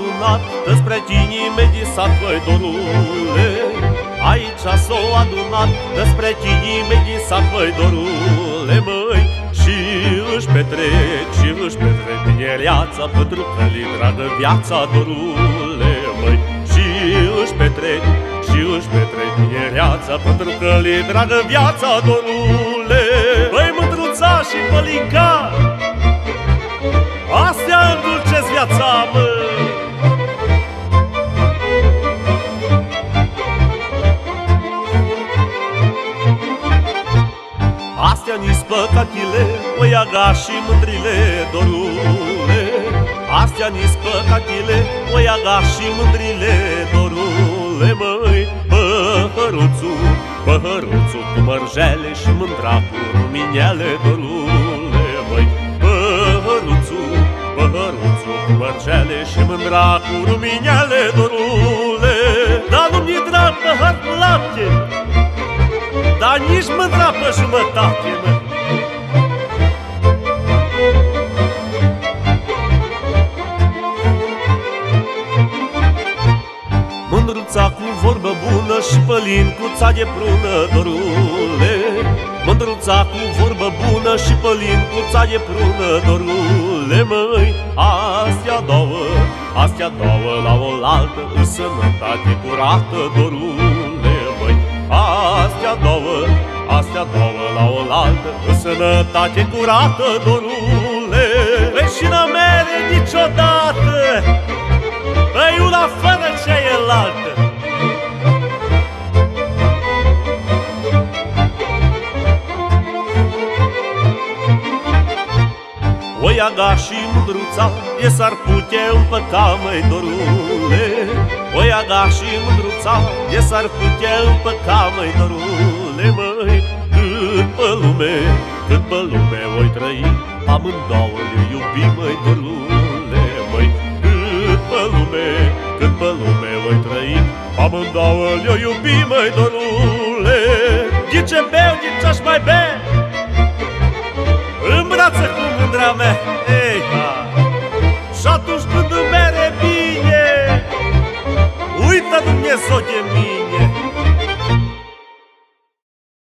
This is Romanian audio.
adunat despre chinii sat, băi, dorule. Aici s-o adunat despre chinii sat, băi, dorule, măi. Și își petrec tinereața, pentru că li dragă viața, dorule, măi. Și își petrec tinereața, pentru că li dragă viața, dorule. Băi, Mândruța și Pălinca, astea îndulcesc viața, mă. Astea ni-s păcatile, oiaga și mândrile, dorule. Astea ni-s păcatile, oiaga și mândrile, dorule, măi. Păhăruțul cu mărjele și mândra cu ruminele, dorule, măi. Păhăruțul cu mărjele și mândra cu ruminele, dorule. Dar nu-mi drag păhăr cu lapte, dar nici mândra pe jumătate, mă. Mândruța cu vorbă bună și Pălincuța de prună, dorule. Mândruța cu vorbă bună și Pălincuța de prună, dorule, măi. Astea două la oaltă, în sănătate curată, dorule, măi. Astea două la oaltă, în sănătate curată, dorule. Păi și n-a mere niciodată, păi una fără cealaltă. Oiaga și Mândruța de s-ar putea împăca, măi, dorule. Oiaga și Mândruța de s-ar putea împăca, măi, dorule, măi. Cât pe lume voi trăi, amândouă le iubi, măi, dorule, măi. Cât pe lume voi trăi, amândouă le iubi, măi, dorule. Din ce beau, din ce-aș mai bea, în brață cu mândra mea, ei, ha. Și atunci când îmi mere bine, uită Dumnezeu de mine.